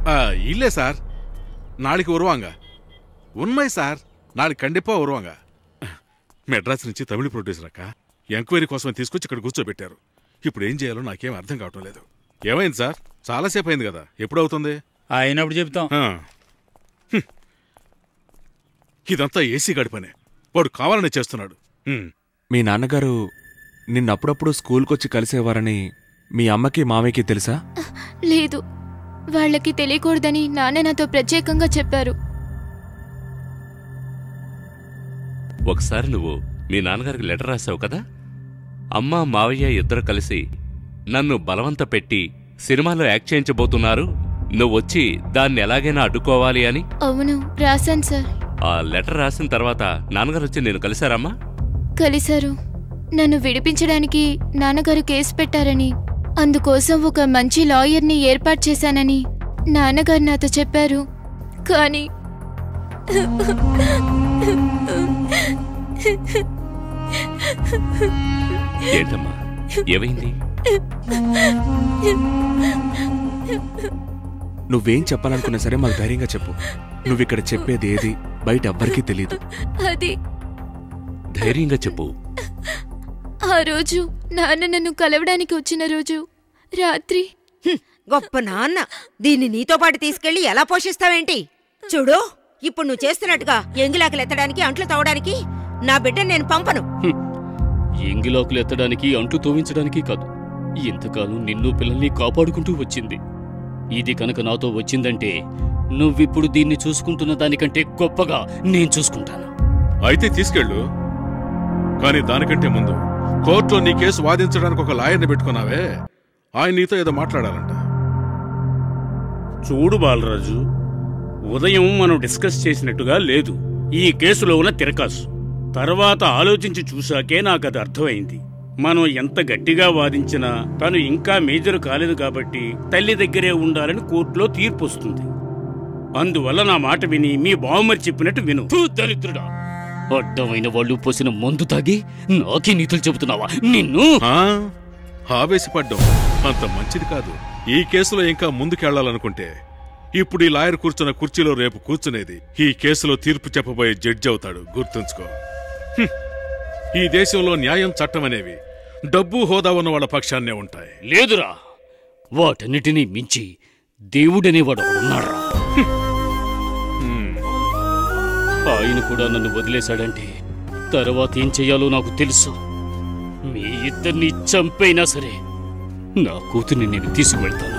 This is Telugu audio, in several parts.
இல்லே சார், நாளைக்கு வருவாங்க. உண்மை సార్, నాளைకి కండిపా வருவாங்க. మెడ్రాస్ నుంచి తమిళ ప్రొడ్యూసర్ అక్క ఎంక్వైరీ కోసం తీసుకొచ్చి ఇక్కడ కూర్చోబెట్టారు. ఇప్పుడు ఏం చేయాలో నాకేం అర్థం కావటం లేదు. ఏమైంది సార్? చాలాసేపు అయింది కదా, ఎప్పుడవుతుంది? అయినప్పుడు చెప్తాం. ఇదంతా ఏసీ గడి పనే, వాడు కావాలనే చేస్తున్నాడు. మీ నాన్నగారు నిన్నప్పుడప్పుడు స్కూల్కొచ్చి కలిసేవారని మీ అమ్మకి మామయ్యకి తెలుసా? లేదు, వాళ్ళకి తెలియకూడదని నాన్న నాతో ప్రత్యేకంగా చెప్పారు. ఒకసారి నువ్వు మీ నాన్నగారికి లెటర్ రాసావు కదా, అమ్మ మావయ్య ఇద్దరు కలిసి నన్ను బలవంత పెట్టి సినిమాలో యాక్ట్ చేయించబోతున్నారు, నువ్వొచ్చి దాన్ని ఎలాగైనా అడ్డుకోవాలి అని. అవును, రాశాను సార్. ఆ లెటర్ రాసిన తర్వాత నాన్నగారు వచ్చి నేను కలిశారమ్మా? కలిశారు. నన్ను విడిపించడానికి నాన్నగారు కేసు పెట్టారని, అందుకోసం ఒక మంచి లాయర్ని ఏర్పాటు చేశానని నాన్నగారు నాతో చెప్పారు. కానీ ఏంటమ్మా, ఏమైంది? నువ్వేం చెప్పాలనుకున్నా సరే మాకు ధైర్యంగా చెప్పు. నువ్విక్కడ చెప్పేది ఏది బయట ఎవ్వరికీ తెలీదు. అది ధైర్యంగా చెప్పు. ఆ రోజు నాన్న నన్ను కలవడానికి వచ్చిన రోజు రాత్రి. గొప్ప నాన్న, దీన్ని నీతో పాటు తీసుకెళ్లి ఎలా పోషిస్తావేంటి? చూడు, ఇప్పుడు నువ్వు చేస్తున్నట్టుగా ఎంగిలాకులు ఎత్తడానికి అంట్లు తవ్వడానికి నా బిడ్డను నేను పంపను. ఎంగిలాకులు ఎత్తడానికి అంట్లు తోవించడానికి కాదు, ఇంతకాలం నిన్ను పిల్లల్ని కాపాడుకుంటూ వచ్చింది. ఇది కనుక నాతో వచ్చిందంటే నువ్విప్పుడు దీన్ని చూసుకుంటున్న దానికంటే గొప్పగా నేను చూసుకుంటాను. అయితే తీసుకెళ్ళు, కానీ దానికంటే ముందు కోర్టులో నీ కేసు వాదించడానికి ఒక లాయర్ని పెట్టుకున్నావే, ఆయన నీతో ఏదో మాట్లాడాలంట. చూడు బాలరాజు, ఉదయం మనం డిస్కస్ చేసినట్టుగా లేదు ఈ కేసులో ఉన్న తిరకాసు. తర్వాత ఆలోచించి చూశాకే నాకు అది అర్థమైంది. మనం ఎంత గట్టిగా వాదించినా తను ఇంకా మేజర్ కాలేదు కాబట్టి తల్లి దగ్గరే ఉండాలని కోర్టులో తీర్పు వస్తుంది. అందువల్ల నా మాట విని మీ బావమరి చెప్పినట్టు విను. దరిద్రుడా, అడ్డమైన వాళ్ళు పోసిన మందు తాగి నాకే నీతులు చెబుతున్నావా? నిన్ను ఆవేశపడ్డం అంత మంచిది కాదు. ఈ కేసులో ఇంకా ముందుకెళ్లాలనుకుంటే ఇప్పుడు ఈ లాయర్ కూర్చున్న కుర్చీలో రేపు కూర్చునేది ఈ కేసులో తీర్పు చెప్పబోయే జడ్జి అవుతాడు, గుర్తుంచుకో. ఈ దేశంలో న్యాయం, చట్టం అనేవి డబ్బు, హోదా ఉన్న వాళ్ళ పక్షాన్నే ఉంటాయి. లేదురా, వాటన్నిటినీ మించి దేవుడనేవాడు ఉన్నాడ్రా. ఆయన కూడా నన్ను వదిలేశాడంటే తర్వాత ఏం చెయ్యాలో నాకు తెలుసు. మీ ఇద్దరిని చంపైనా సరే నా కూతుర్ని నేను తీసుకువెళ్తాను.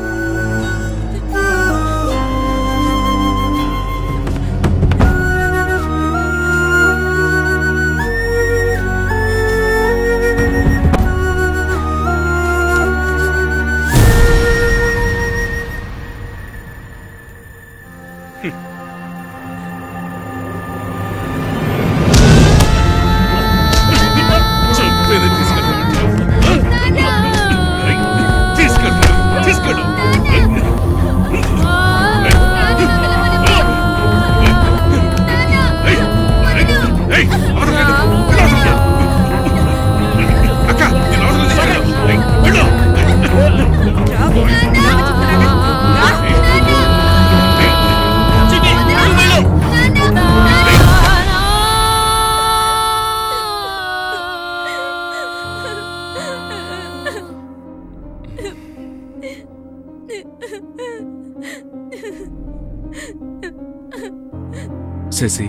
శశి,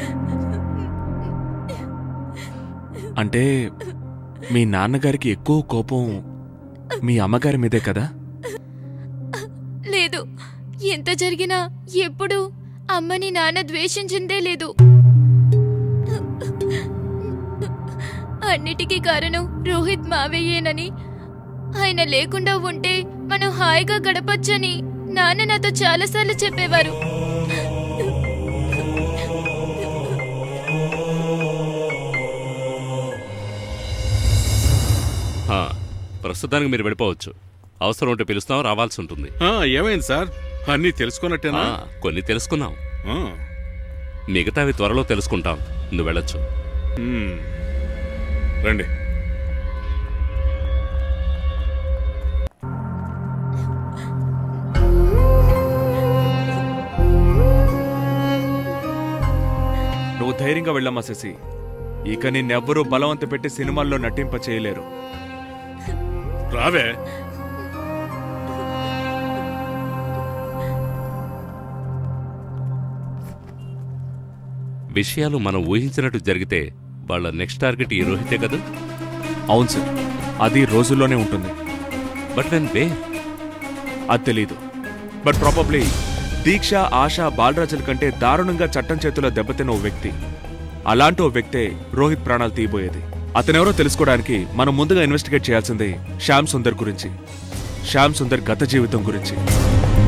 అంటే మీ నాన్నగారికి ఎక్కువ కోపం మీ అమ్మగారి మీదే కదా? లేదు, ఎంత జరిగినా ఎప్పుడు అమ్మని నాన్న ద్వేషించిందే లేదు. అన్నిటికీ కారణం రోహిత్ మావయ్యేనని, ఆయన లేకుండా ఉంటే మనం హాయిగా గడపొచ్చని నాన్న నాతో చాలాసార్లు చెప్పేవారు. ప్రస్తుతానికి మీరు వెళ్ళిపోవచ్చు. అవసరం ఉంటే పిలుస్తాం, రావాల్సి ఉంటుంది. ఏమైంది సార్? అన్నీ తెలుసుకున్నట్టేనా? కొన్ని తెలుసుకున్నాం, మిగతావి త్వరలో తెలుసుకుంటాం. నువ్వు వెళ్ళొచ్చు. రండి. ధైర్యంగా వెళ్ళమ్మా శశి. ఇక నిన్నెవ్వరూ బలవంత పెట్టి సినిమాల్లో నటింప చేయలేరు. రావే. విషయాలు మనం ఊహించినట్టు జరిగితే వాళ్ళ నెక్స్ట్ టార్గెట్ ఈ రోహితే కదా? అవును సార్, అది రోజుల్లోనే ఉంటుంది. బట్ వెన్ వే అది తెలీదు. బట్ ప్రాబబ్లీ దీక్ష, ఆశ, బాలరాజుల కంటే దారుణంగా చట్టం చేతిలో దెబ్బతిన్న ఓ వ్యక్తి, అలాంటి ఓ వ్యక్తే రోహిత్ ప్రాణాలు తీయబోయేది. అతనెవరో తెలుసుకోవడానికి మనం ముందుగా ఇన్వెస్టిగేట్ చేయాల్సింది శ్యామ్ సుందర్ గురించి, శ్యామ్ సుందర్ గత జీవితం గురించి.